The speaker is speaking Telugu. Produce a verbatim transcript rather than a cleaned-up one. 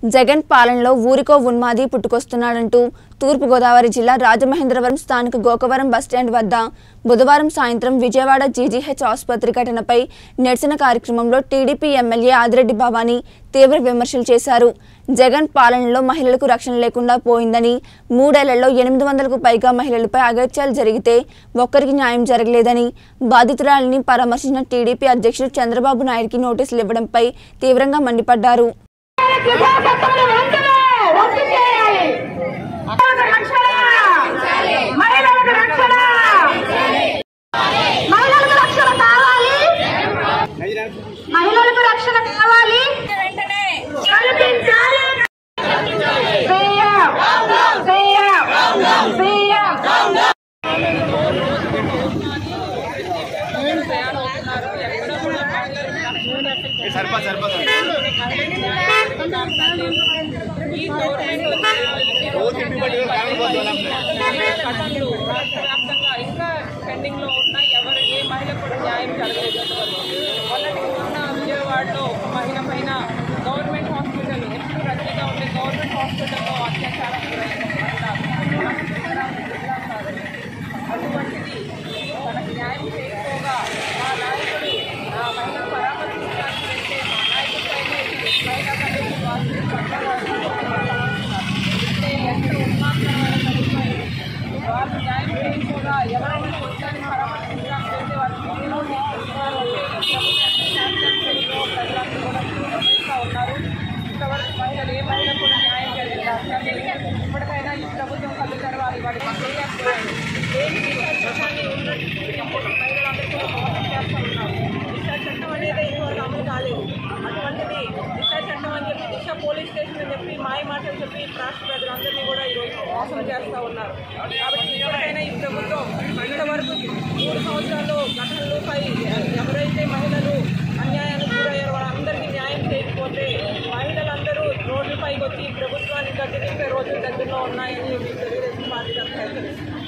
జగన్ పాలనలో ఊరికో ఉన్మాది పుట్టుకొస్తున్నాడంటూ తూర్పు గోదావరి జిల్లా రాజమహేంద్రవరం స్థానిక గోకవరం బస్టాండ్ వద్ద బుధవారం సాయంత్రం విజయవాడ జీజీహెచ్ ఆసుపత్రి ఘటనపై నిరసన కార్యక్రమంలో టీడీపీ ఎమ్మెల్యే ఆదిరెడ్డి భవానీ తీవ్ర విమర్శలు చేశారు. జగన్ పాలనలో మహిళలకు రక్షణ లేకుండా పోయిందని, మూడేళ్లలో ఎనిమిది వందలకు పైగా మహిళలపై అగత్యాలు జరిగితే ఒక్కరికి న్యాయం జరగలేదని, బాధితురాలిని పరామర్శించిన టీడీపీ అధ్యక్షుడు చంద్రబాబు నాయుడుకి నోటీసులు ఇవ్వడంపై తీవ్రంగా మండిపడ్డారు. మహిళలకు రక్షణ కావాలి, వెంటనే కల్పించాలి. ఈ గవర్నమెంట్ కథలు రాష్ట్ర వ్యాప్తంగా ఇంకా పెండింగ్ లో ఉన్న ఎవరు ఏ మహిళ కూడా న్యాయం జరగలేదు. మొన్నటి మొన్న విజయవాడలో ఒక మహిళ పైన గవర్నమెంట్ హాస్పిటల్ ఎప్పుడు రద్దీగా ఉండే గవర్నమెంట్ హాస్పిటల్లో అత్యాచారం అటువంటిది తనకు న్యాయం చేయకపోగా మా నాయకుడు ఆ మహిళ పరామర్శించడానికి వెళ్తే మా నాయకుడి పైన మహిళా కమిషన్ వాళ్ళు అంటే ఎంత ఉన్మాదమైన పరిస్థితి. వాళ్ళు న్యాయం చేయకపోగా ఎవరైనా కొట్టాన్ని పరామర్శించడానికి వెళ్తే వాళ్ళు వీడియో తీసుకుంటున్నారు. ప్రజలందరూ కూడా గమనిస్తూ ఉన్నారు. ఇంతవరకు మహిళలు ఏ మహిళ కూడా న్యాయం జరిగింది. ఇప్పటికైనా ఈ ప్రభుత్వం కళ్ళు తెరవాలి. వాడికి చేయకపోయారు. మహిళలందరూ కూడా మోసం చేస్తూ ఉన్నారు. దిశ చట్టం అనేది ఇంతవరకు అమలు కాలేదు. అటువంటిది దిశ చట్టం అని చెప్పి దిశ పోలీస్ స్టేషన్ అని చెప్పి మాయ మాటలు చెప్పి రాష్ట్ర ప్రజలందరినీ కూడా ఈరోజు మోసం చేస్తూ ఉన్నారు. కాబట్టి ఇప్పటికైనా ఈ ప్రభుత్వం ఇంతవరకు మూడు సంవత్సరాల్లో ఘటనలపై ఎవరైతే మహిళలు అన్యాయానికి గురయ్యారో వాళ్ళందరికీ న్యాయం చేయకపోతే మహిళలందరూ రోడ్లపైకి వచ్చి ప్రభుత్వాన్ని గద్దె దింపే రోజులు దగ్గరలో ఉన్నాయని తెలుగుదేశం పార్టీ హెచ్చరిస్తుంది.